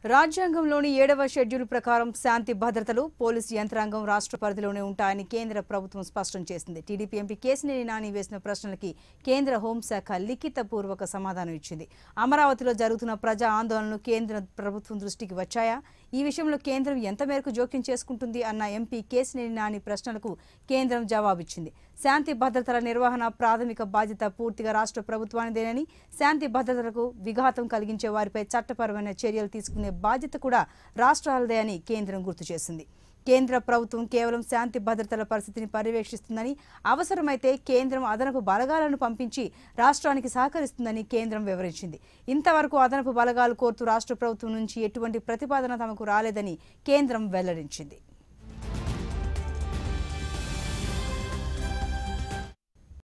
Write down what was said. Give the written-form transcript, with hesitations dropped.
రాజ్యాంగంలోని 7వ షెడ్యూల్ ప్రకారం శాంతి భద్రతలు పోలీసు యంత్రాంగం రాష్ట్ర పరిధిలోనే ఉంటాయని కేంద్ర ప్రభుత్వం స్పష్టం చేసింది. టీడీపీ ఎంపీ కేశినేని నాని వేసిన ప్రశ్నలకి కేంద్ర హోంశాఖ లిఖితపూర్వక సమాధానం ఇచ్చింది. అమరావతిలో జరుగుతున్న ప్రజా ఆందోళనలు కేంద్ర ప్రభుత్వం దృష్టికి వచ్చాయా? ఈ విషయంలో కేంద్రం ఎంత మేరకు జోక్యం చేసుకుంటుంది అన్న ఎంపీ కేశినేని నాని ప్రశ్నలకు కేంద్రం జవాబిచ్చింది. శాంతి భద్రతల నిర్వహణ ప్రాథమిక బాధ్యత పూర్తిగా రాష్ట్ర ప్రభుత్వానిదేనని, శాంతి భద్రతలకు విఘాతం కలిగించే వారిపై చట్టపరమైన చర్యలు తీసుకునే బాధ్యత కూడా రాష్ట్రాలదే అని కేంద్రం గుర్తు చేసింది. కేంద్ర ప్రభుత్వం కేవలం శాంతి భద్రతల పరిస్థితిని పర్యవేక్షిస్తుందని, అవసరమైతే కేంద్రం అదనపు బలగాలను పంపించి రాష్ట్రానికి సహకరిస్తుందని కేంద్రం వివరించింది. ఇంతవరకు అదనపు బలగాలు కోరుతూ రాష్ట్ర ప్రభుత్వం నుంచి ఎటువంటి ప్రతిపాదన తమకు రాలేదని కేంద్రం వెల్లడించింది.